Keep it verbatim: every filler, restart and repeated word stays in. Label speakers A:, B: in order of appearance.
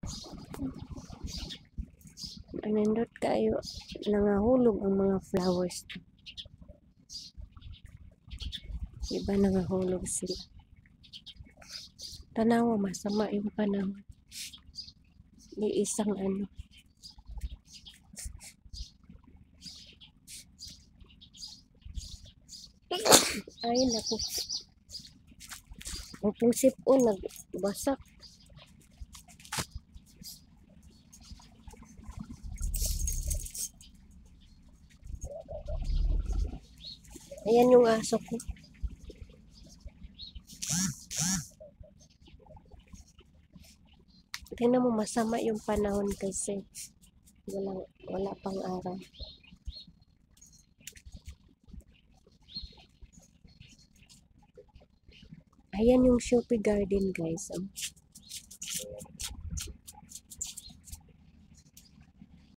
A: Anindot kayo, nangahulog ang mga flowers. Iba nangahulog sila. Tanawa, masama yung panahon. May isang ano. Ay, naku. Ang pusip o, nagbasak. Ayan yung aso ko. Tingnan mo, masama yung panahon kasi walang, wala pang araw. Ayan yung Shopee Garden, guys. Oh.